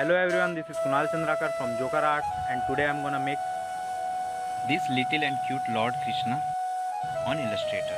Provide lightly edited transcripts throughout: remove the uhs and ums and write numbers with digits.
Hello everyone, this is Kunal Chandrakar from Joker Art, and today I'm gonna make this little and cute Lord Krishna on Illustrator.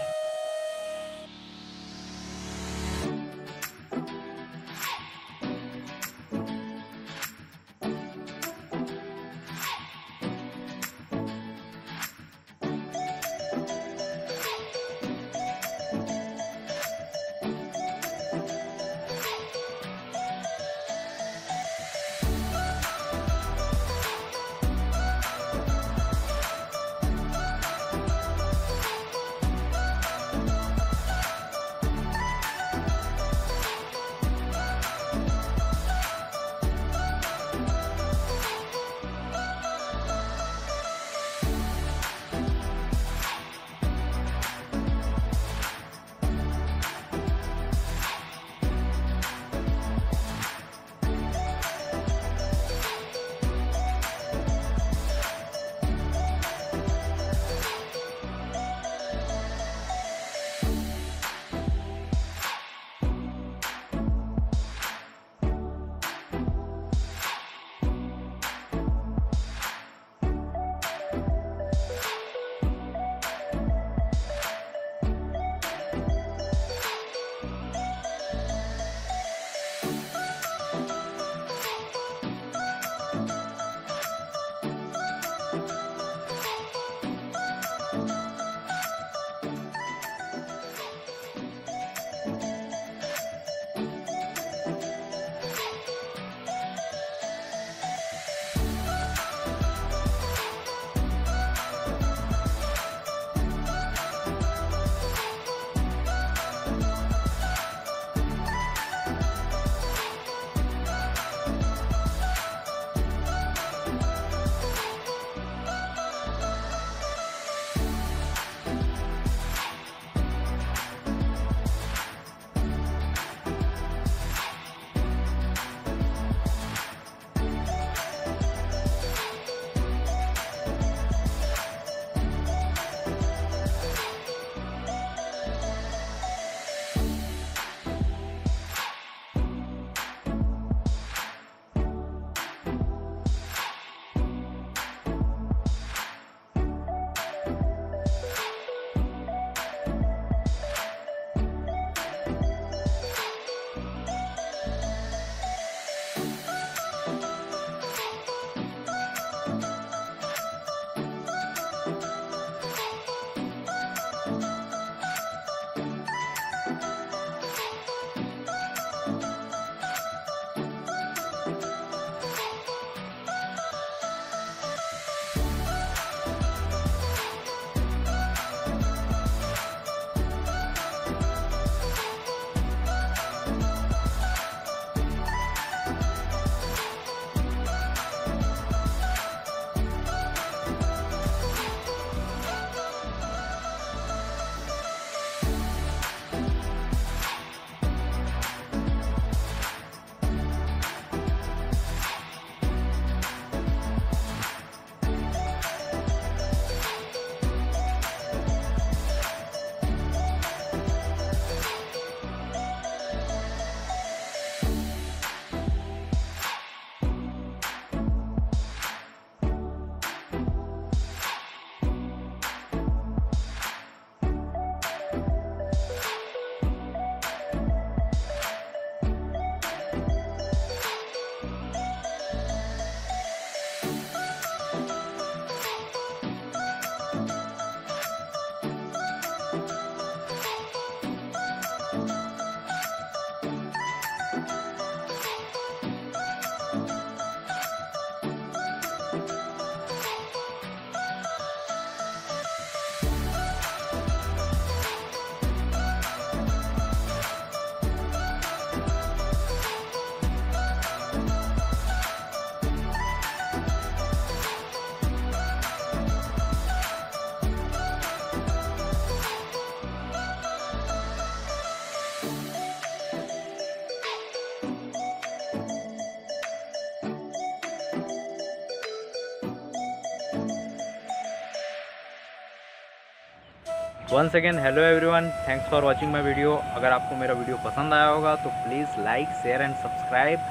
once again hello everyone, thanks for watching my video. अगर आपको मेरा video पसंद आया होगा तो please like share and subscribe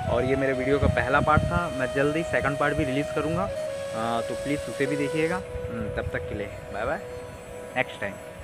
और ये मेरे वीडियो का पहला पार्ट था। मैं जल्दी सेकंड पार्ट भी रिलीज़ करूँगा, तो प्लीज़ उसे भी देखिएगा। तब तक के लिए बाय बाय, नेक्स्ट टाइम।